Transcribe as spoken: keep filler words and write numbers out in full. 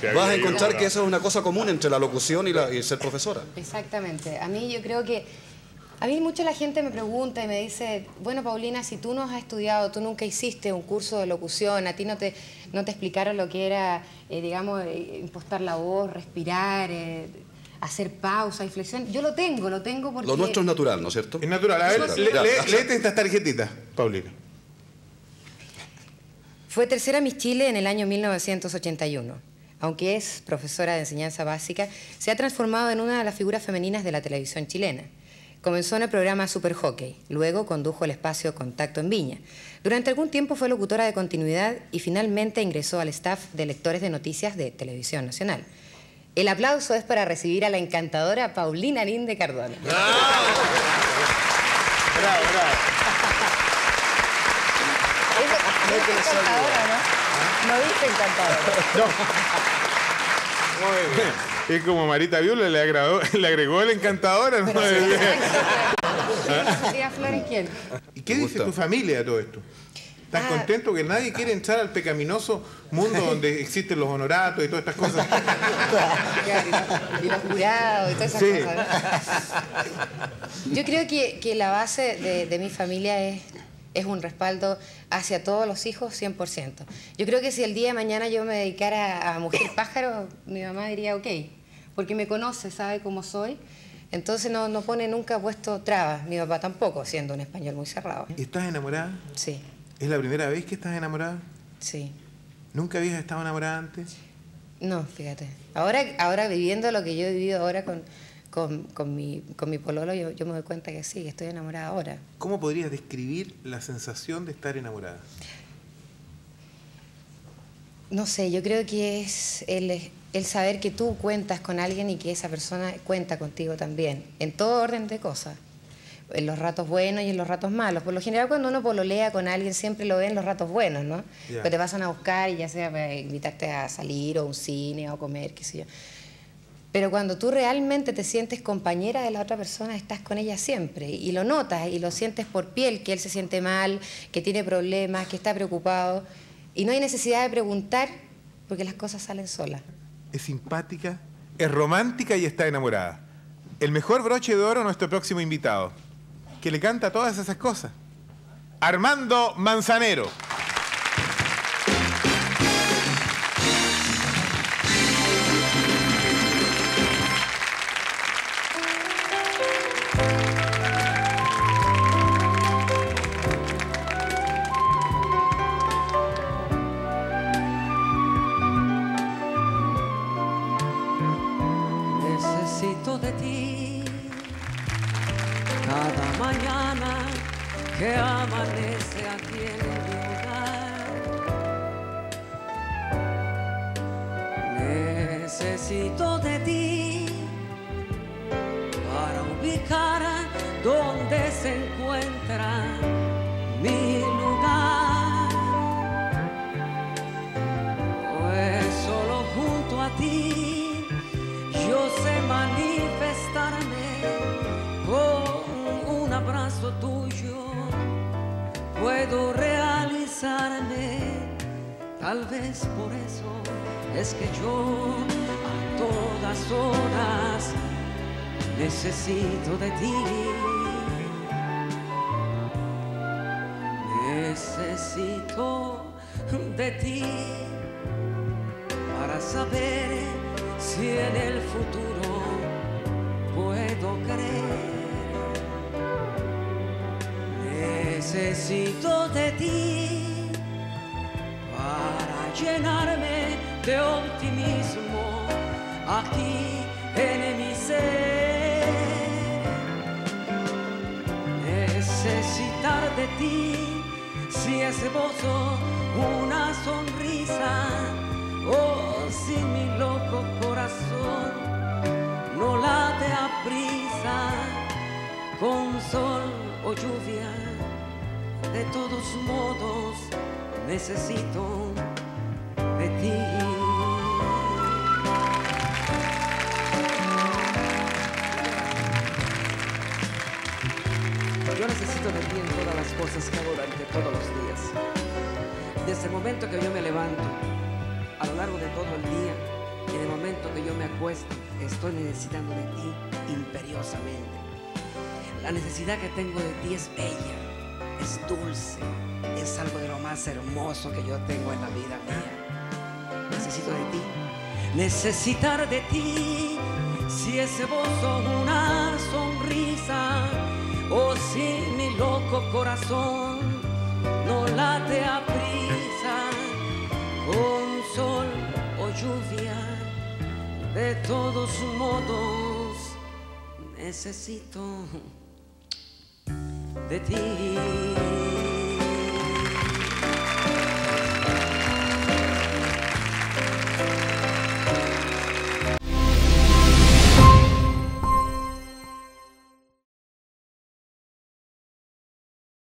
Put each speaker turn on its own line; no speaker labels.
se
Vas a
había ido,
encontrar
¿no?
que eso es una cosa común entre la locución y, la, y ser profesora.
Exactamente. A mí yo creo que... A mí mucha la gente me pregunta y me dice, bueno, Paulina, si tú no has estudiado, tú nunca hiciste un curso de locución, a ti no te, no te explicaron lo que era, eh, digamos, eh, impostar la voz, respirar, eh, hacer pausa, inflexión. Yo lo tengo, lo tengo porque...
Lo nuestro es natural, ¿no es cierto?
Es natural. A ver,
Sí,
le,
claro.
le, léete estas tarjetitas, Paulina.
Fue tercera Miss Chile en el año mil novecientos ochenta y uno. Aunque es profesora de enseñanza básica, se ha transformado en una de las figuras femeninas de la televisión chilena. Comenzó en el programa Super Hockey, luego condujo el espacio Contacto en Viña. Durante algún tiempo fue locutora de continuidad y finalmente ingresó al staff de lectores de noticias de Televisión Nacional. El aplauso es para recibir a la encantadora Paulina Linde Cardona.
¡Bravo! Bravo, bravo.
Es encantadora, ¿no? No dice encantadora.
No. Muy bien. Es como Marita Viola le agregó, le agregó el encantador. ¿No?
María Flores, ¿quién?
¿Y qué dice tu familia de todo esto? ¿Estás
Ah.
contento que nadie quiere entrar al pecaminoso mundo donde existen los honoratos y todas estas cosas?
Y los jurados y todas esas
Sí.
cosas, ¿no? Yo creo que, que la base de, de mi familia es, es un respaldo hacia todos los hijos cien por ciento. Yo creo que si el día de mañana yo me dedicara a Mujer Pájaro, mi mamá diría ok, porque me conoce, sabe cómo soy, entonces no, no pone nunca puesto trabas. Mi papá tampoco, siendo un español muy cerrado.
¿Y estás enamorada?
Sí,
¿Es la primera vez que estás enamorada?
sí.
¿Nunca habías estado enamorada antes?
No, fíjate. Ahora, ahora viviendo lo que yo he vivido ahora con, con, con, mi, con mi pololo, yo, yo me doy cuenta que sí, que estoy enamorada ahora.
¿Cómo podrías describir la sensación de estar enamorada?
No sé, yo creo que es el, el saber que tú cuentas con alguien y que esa persona cuenta contigo también, en todo orden de cosas. En los ratos buenos y en los ratos malos. Por lo general, cuando uno pololea con alguien, siempre lo ve en los ratos buenos, ¿no?
Yeah.
Que te pasan a buscar y ya sea para invitarte a salir o a un cine o a comer, qué sé yo. Pero cuando tú realmente te sientes compañera de la otra persona, estás con ella siempre. Y lo notas y lo sientes por piel, que él se siente mal, que tiene problemas, que está preocupado. Y no hay necesidad de preguntar porque las cosas salen solas.
Es simpática, es romántica y está enamorada. El mejor broche de oro, nuestro próximo invitado, que le canta todas esas cosas. Armando Manzanero.
Necesito de ti cada mañana que amanece aquí en mi hogar. Necesito de ti para ubicar donde se encuentra mi lugar. Pues solo junto a ti yo sé manifestarme con un abrazo tuyo. Puedo realizarme, tal vez por eso es que yo a todas horas necesito de ti. Necesito de ti para saber si en el futuro puedo creer. Necesito de ti para llenarme de optimismo aquí en mi ser. Necesitar de ti si es esbozo una sonrisa o si mi loco corazón no late a prisa con sol o lluvia. De todos modos necesito de ti. Yo necesito de ti en todas las cosas que hago durante todos los días. Desde el momento que yo me levanto, a lo largo de todo el día,
compuesto, estoy necesitando de ti imperiosamente. La necesidad que tengo de ti es bella, es dulce, es algo de lo más hermoso que yo tengo en la vida mía. Necesito de ti, necesitar de ti. Si ese bozo es una sonrisa o si mi loco corazón no late a prisa, con sol o lluvia, de todos modos necesito de ti.